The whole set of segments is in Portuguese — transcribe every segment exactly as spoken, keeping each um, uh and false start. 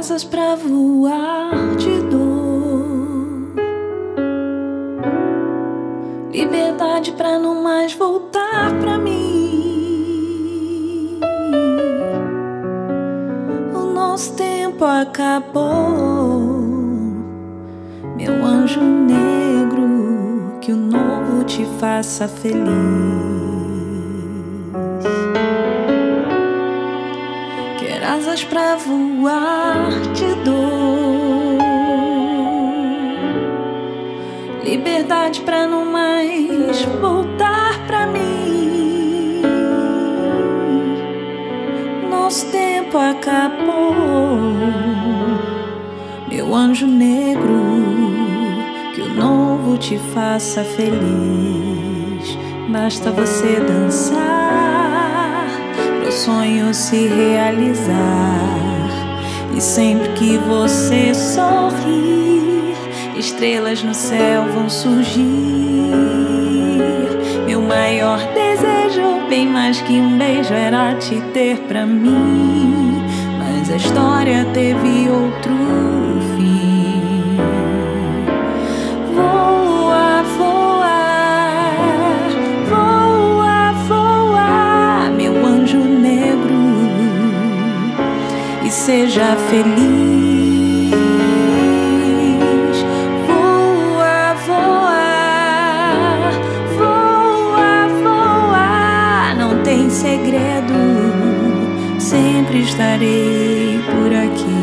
asas pra voar de dor, liberdade pra não mais voltar pra mim. O nosso tempo acabou, meu anjo negro, que o novo te faça feliz. Quer asas pra voar de dor, liberdade pra não mais voltar pra mim. Nosso tempo acabou, meu anjo negro, que o novo te faça feliz. Basta você dançar pro sonho se realizar, e sempre que você sorrir, estrelas no céu vão surgir. Meu maior desejo, bem mais que um beijo, era te ter pra mim, mas a história teve outro fim. Voa, voa, voa, voa, meu anjo negro, e seja feliz. Voa, voa, voa, voa, não tem segredo, sempre estarei por aqui.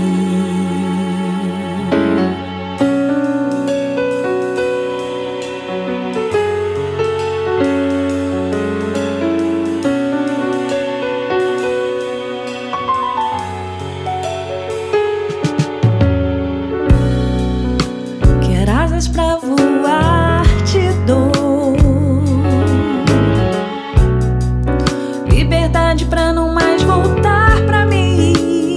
Quer asas pra voar de dor, liberdade pra não mais voltar pra mim.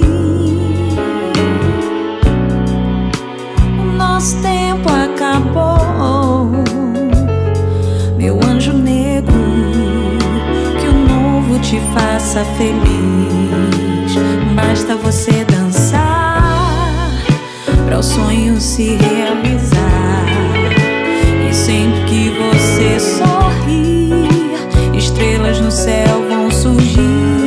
O nosso tempo acabou, meu anjo negro, que o novo te faça feliz. Basta você dançar para o sonho se realizar, e sempre que você sorrir, estrelas no céu vão surgir.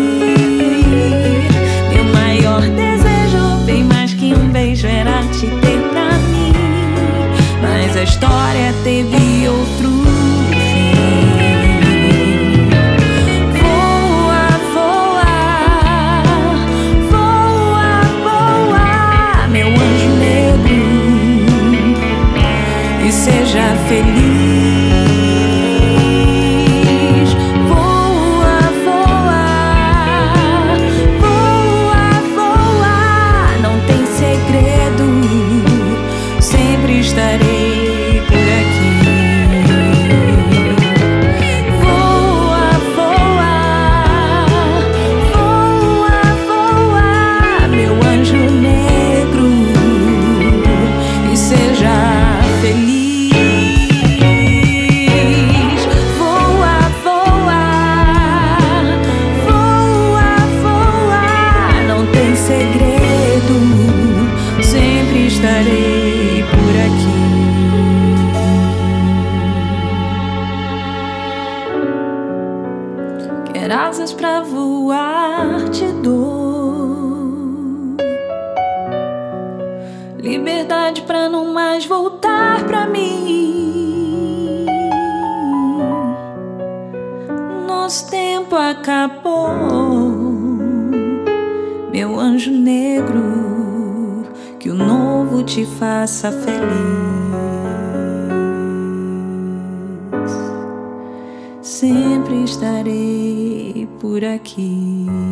Meu maior desejo, bem mais que um beijo, era te ter pra mim, mas a história teve outro fim. Voa, voa, voa, voa, meu anjo negro, e seja feliz. Estarei por aqui. Voa, voa, voa, voa, meu anjo negro, e seja feliz. Voa, voa, voa, voa, não tem segredo, sempre estarei por aqui. Quer asas pra voar de dor, liberdade pra não mais voltar pra mim. Nosso tempo acabou, meu anjo negro, que o novo te faça feliz. Sempre estarei por aqui.